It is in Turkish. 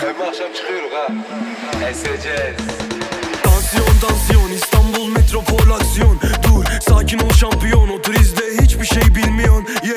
Hem akşam çıkıyoruz ha. Eseceğiz. Tansiyon İstanbul metropol aksiyon. Dur sakin ol şampiyon, otur izle hiçbir şey bilmiyorsun.